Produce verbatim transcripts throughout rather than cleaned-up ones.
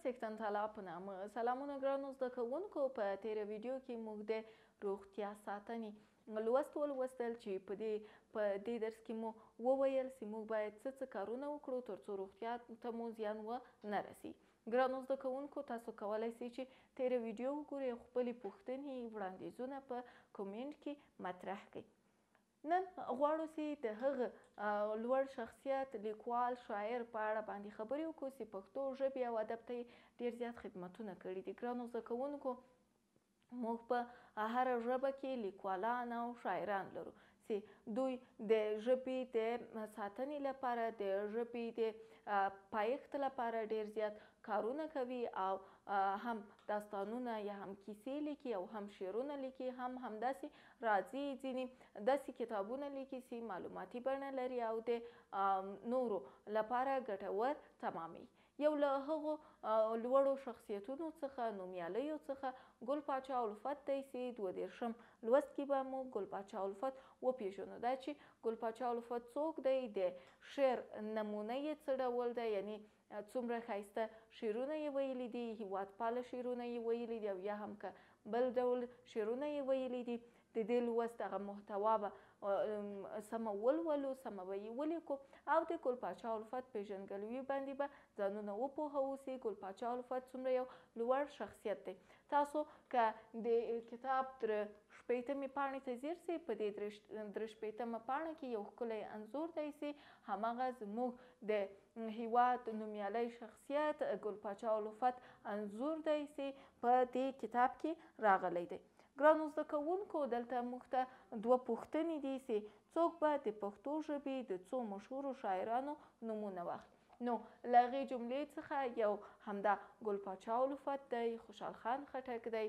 څښتن تعالی په نامه سلامونه ګرانو زده کوونکو. په تېره ویډیو کې موږ د روغتیا ساتنې لوست ولوستل چې په دې په دې درس کې مو وویل چې موږ باید څه څه کارونه وکړو تر څو روغتیا ته مو زیان ونه رسي. ګرانو زده کوونکو، تاسو کولی شئ چې تېره ویډیو وګورئ او خپلې پوښتنې وړاندیزونه په کومنټ کې مطرح کړئ. نن غواړو چې د هغه لوړ شخصیت، لیکوال، شاعر په اړه باندې خبرې وکړو چې پښتو ژبې او ادب ته یې ډېر زیات خدمتونه کړي دي. ګرانو زده کوونکو، موږ په هره ژبه کې لیکوالان او شاعران لرو چې دوی د ژبې د ساتنې لپاره، د ژبې د پایښت لپاره ډېر زیات کارونه کوي او هم داستانونه یا هم کیسې لیکي او هم شعرونه لیکي، هم همداسې راځي ځینې داسې کتابونه لیکي چې معلوماتي بڼه لري او د نورو لپاره ګټور تمامي. یو له هغو لوړو شخصیتونو څخه، نومیالیو څخه ګل پاچا الفت دی چې دوه دېرشم لوست کې به مو ګل پاچا الفت وپېژنو. دا چې ګل پاچا الفت څوک دی، د شعر نمونه یې څه ډول دی، یعنی څومره ښایسته شعرونه یې ویلي دي، هېوادپاله شعرونه یې ویلي دي او یا هم که بل ډول شعرونه یې ویلي دي. د دې لوست هغه محتوا به سمه ولولو، سمه به یې ولیکو او د ګل پاچا الفت پېژندګلوي باندې به ځانونه وپوهوو چې ګل پاچا الفت څومره یو لوړ شخصیت دی. تاسو که د کتاب تر شپېتمې پاڼې ته ځیر سئ، په دې درې شپېتمه پاڼه کې یو ښکلی انځور دی چې هماغه زموږ د هېواد نومیالی شخصیت ګل پاچا الفت انځور دی چې په دې کتاب کې راغلی دی. ګرانو زده کوونکو، دلته موږ ته دوه پوښتنې دي چې څوک به د پښتو ژبې د څو مشهورو شاعرانو نومونه واخلي. نو له هغې جملې څخه یو همدا ګل پاچا الفت دی، خوشحال خان خټک دی،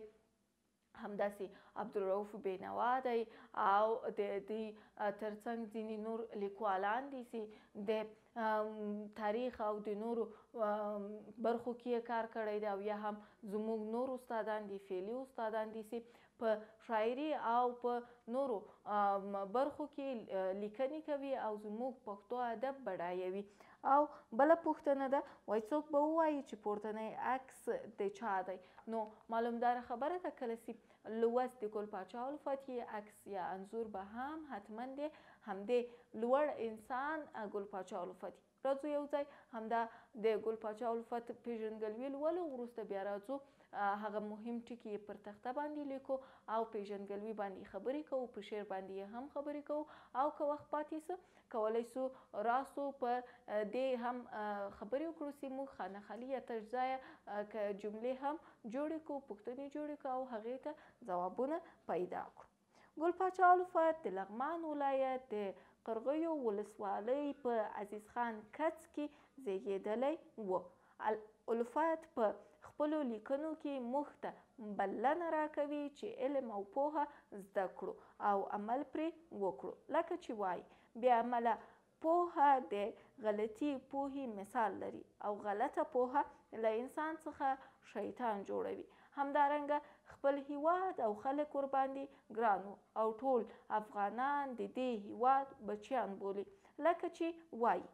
همداسې عبدالرؤف بینوا دی او د دې ترڅنګ ځینې نور لیکوالان دي چې د تاریخ او د نورو برخو کې یې کار کړی دی او یا هم زموږ نور استادان دي، فعلي استادان دي چې په شاعري او په نورو برخو کې لیکنې کوي او زموږ پښتو ادب بډایوي. او بله پوښتنه ده، وایي څوک به ووایي چې پورتنی عکس د چا دی؟ نو معلومداره خبره ده، کله چې لوست د ګل پاچا الفت یې عکس یا انځور به هم حتما د همدې لوړ انسان ګل پاچا الفت. راځو یو ځای همدا د ګل پاچا الفت پېژندګلوي لولو، وروسته بیا راځو هغه مهم ټکي یې پر تخته باندې لیکو او پېژندګلوي باندې خبرې کوو، په شعر باندې یې هم خبرې کوو او که وخت پاتې څه کولی سو راسو په دې هم خبرې وکړو چې موږ خانه خالي یا تش ځایه که جملې هم جوړې کړو، پوښتنې جوړې کړو او هغې ته ځوابونه پیدا کړو. ګل پاچا الفت د لغمان ولایت د قرغیو ولسوالۍ په عزیز خان کڅ کې زیږېدلی و. الفت په خپلو لیکنو کې موږ ته بلنه راکوي چې علم او پوهه زده کړو او عمل پرې وکړو. لکه چې وایي، بې عمله پوهه د غلطي پوهې مثال لري او غلطه پوهه له انسان څخه شیطان جوړوي. همدارنګه خپل هیواد او خلک ورباندې ګران او ټول افغانان د دې هیواد بچیان بولي. لکه چې وایي،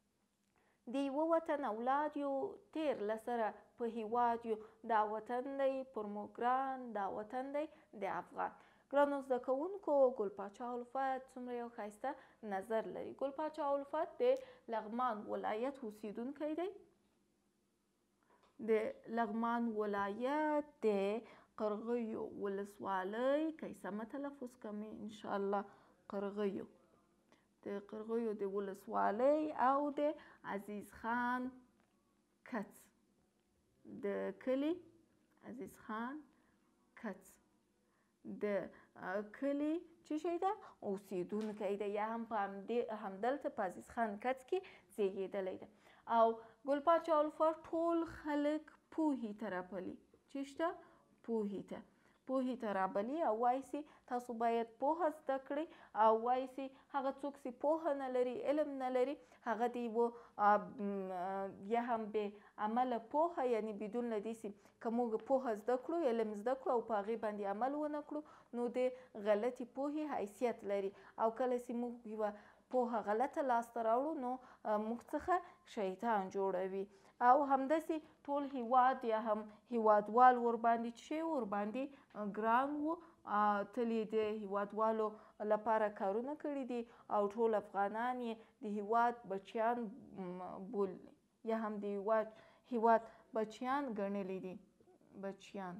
د یوه وطن اولاد یو، تیر له سره په هیواد یو، دا وطن دی پر مو ګران، دا وطن دی د افغان. ګرانو زده کوونکو، ګل پاچا الفت څومره یو ښایسته نظر لري. ګل پاچا الفت د لغمان ولایت اوسیدونکی دی، د لغمان ولایت د قرغیو ولسوالۍ، که یې سمه تلفظ کړم انشاءالله، قرغیو د قرغیو د ولسوالۍ او د عزیز خان کڅ د کلي، عزیز خان کڅ د کلي څه شی ده، اوسیدونکی دی، یا هم په همدلته په عزیز خان کڅ کې زیږېدلی دی. او ګل پاچا الفت ټول خلک پوهې ته رابلي. چې شته پوهې ته پوهې ته رابلي او وایي چې تاسو باید پوهه زده کړئ او وایي چې هغه څوک چې پوهه نه لري، علم نه لري، هغه د یوه یا هم بې عمله پوهه، یعنی بدون له دې چې که موږ پوهه زده کړو، علم زده کړو او په هغې باندې عمل ونه کړو، نو د غلطې پوهې حیثیت لري. او کله چې موږ یوه پوهه غلطه لاسته راوړو نو موږ څخه شیطان جوړوي. او همداسې ټول هیواد یا هم هیوادوال ورباندې چې ورباندې ګران وو، تل یې د هیوادوالو لپاره کارونه کړي دي او ټول افغانان یې د هیواد بچیان بولي یا هم د هیواد هیواد بچیان ګڼلي دي. بچیان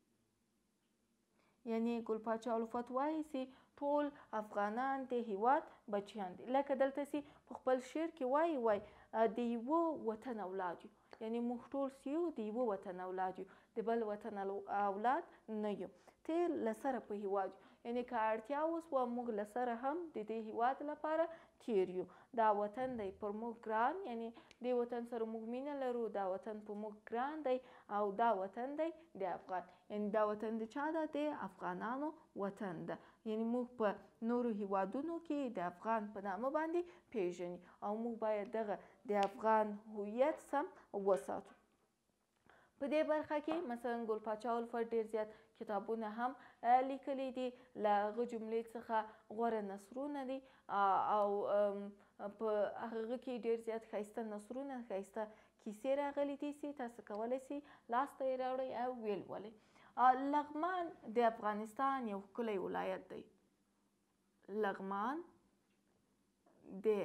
یعنی ګل پاچا الفت وایي چې ټول افغانان د هیواد بچیان دي. لکه دلته چې په خپل شعر کې وایي وایي د یوه وطن اولاد یو، یعنی موږ ټول چې یو د یوه وطن اولاد یو، د بل وطن اولاد نه یو. ته له سره په هیواد یو، یعنی که اړتیا وسوه موږ له سره هم د دې هیواد لپاره تیر یو. دا وطن دی پر موږ ګران، یعنی دې وطن سره موږ مینه لرو، دا وطن په موږ ګران دی او دا وطن دی د افغان، یعنی دا وطن د چا ده؟ د افغانانو وطن ده. یعنی موږ په نورو هیوادونو کې د افغان په نامه باندې پیژني او موږ باید دغه د افغان هویت سم وساتو. په دې برخه کې مثلا ګل پاچا الفت ډېر زیات کتابونه هم لیکلي دي، له هغه جملې څخه غوره نثرونه دي او په هغه کې ډېر زیات ښایسته نثرونه، ښایسته کیسې راغلي دي چې تاسو کولی شئ لاسته یې راوړئ او ویې لولئ. لغمان د افغانستان یو ښکلی ولایت دی. لغمان د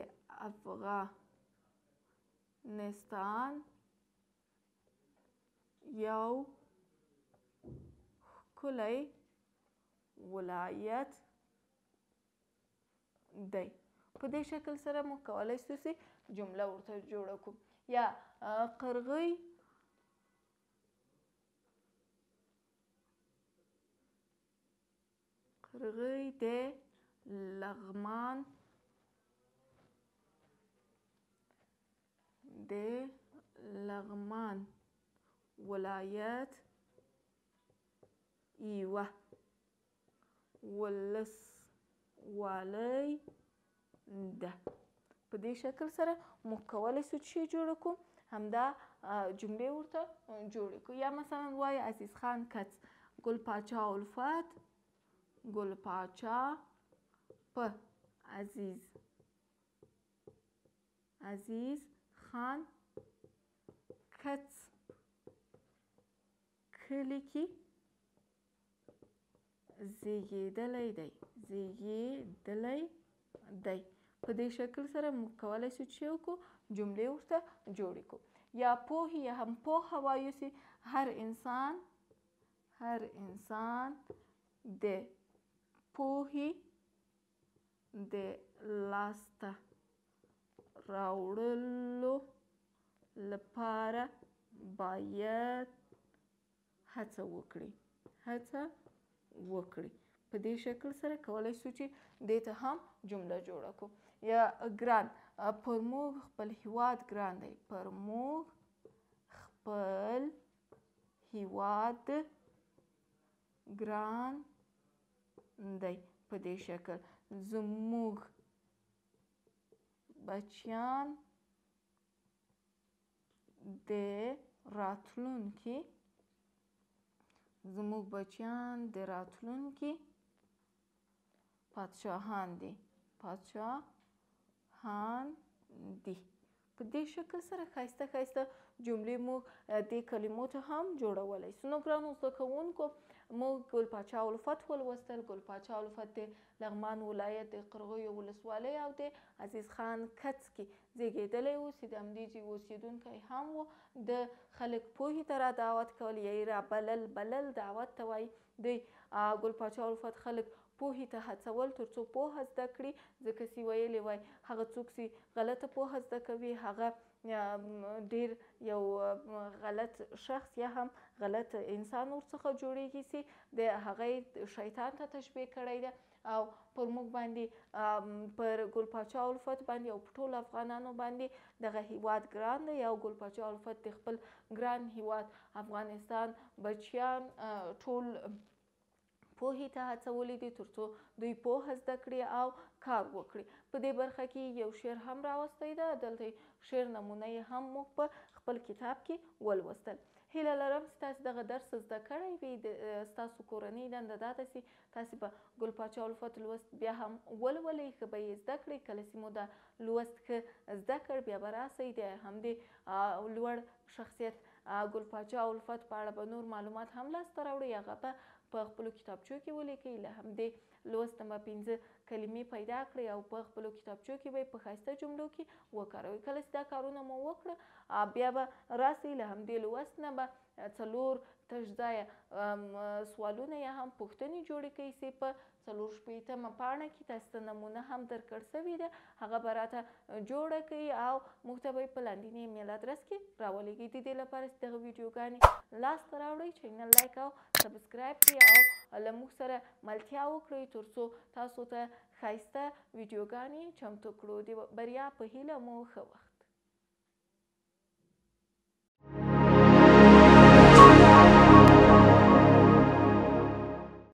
افغانستان یو ښکلی ولایت دی. په دې شکل سره موږ کولی شو چې جمله ورته جوړه کړو. یا قرغۍ قرغۍ د لغمان د لغمان ولایت یوه ولسوالۍ ده. په دې شکل سره موږ کولی شو چې جوړه کړو، همدا جملې ورته جوړې کړو. یا مثلا وایي عزیز خان کڅ، ګل پاچا الفت ګل پاچا په عزیز عزیز خان کڅ کلي کې زیږېدلی دی زیږېدلی دی. په دې شکل سره موږ کولی شو چې وکړو جملې ورته جوړې کړو. یا پوهې یا هم پوهه وایو چې هر انسان هر انسان د پوهې د لاسته راوړلو لپاره باید هڅه وکړي هڅه وکړي. په دې شکل سره کولی شو چې دې ته هم جمله جوړه کړو. یا ګران، پر موږ خپل هیواد ګران دی. پر موږ خپل هیواد ګران دی. په دې شکل زموږ بچیان د راتلونکي زموږ بچیان د راتلونکي پادشاهان دي پادشاهان دي. په دې شکل سره ښایسته ښایسته جملې موږ دې کلمو ته هم جوړولی شو. نو ګرانو زده کوونکو، موږ ګل پاچا الفت ولوستل. ګل پاچا الفت د لغمان ولایت د قرغیو ولسوالۍ او د عزیز خان کڅ کې زیږېدلی و چې د همدې ځای اوسېدونکی هم و. د خلک پوهې ته را دعوت کول یا یې را بلل بلل دعوت ته وایي. دوی ګل پاچا الفت خلک پوهې ته هڅول تر څو پوهه زده کړي، ځکه چې ویلې وای هغه څوک چې غلطه پوهه زده کوي هغه ډېر یو غلط شخص یا هم غلط انسان ورڅخه جوړیږي چې د هغه شیطان ته تشبیه کړی ده. او پر موږ باندې پر ګل پاچا الفت باندې او په ټولو افغانانو باندې دغه هیواد ګران دی. او ګل پاچا الفت د خپل ګران هیواد افغانستان بچیان ټول پوهې ته هڅولی دي تر څو دوی پوهه زده کړي او کار وکړي. په دې برخه کې یو شعر هم راوستی ده. دلته شعر نمونه یې هم موږ په خپل کتاب کې ولوستل. هیله لرم چې تاسې دغه درس زده کړی وي. ستاسو کورنۍ دنده دا ده چې تاسې به ګل پاچا الفت لوست بیا هم ولولئ، ښه به یې زده کړئ. کله چې مو دا لوست ښه زده کړ بیا به راسئ د همدې لوړ شخصیت ګل پاچا الفت په اړه به نور معلومات هم لاسته راوړئ، هغه به په خپلو کتابچو کې ولیکئ. له همدې لوست نه به پنځه کلمې پیدا کړئ او په خپلو کتابچو کې به یې په ښایسته جملو کې وکاروئ. کله چې دا کارونه مو وکړه بیا به راسئ، له همدې لوست نه به څلور تش ځایه سوالونه یا هم پوښتنې جوړې کړئ چې په څلور شپېتمه پاڼه کې تاسو ته نمونه هم درکړل سوې ده، هغه به راته جوړه کړئ او موږ ته به یې په لاندینۍ ایمیل ادرس کې راولېږئ. د دې لپاره چې دغه ویډیوګانې لاسته راوړئ چینل لایک او سبسکرایب کړئ او له موږ سره ملتیا وکړئ تر څو تاسو ته ښایسته ویډیوګانې چمتو کړو. د بریا په هیله مو ښه وخت.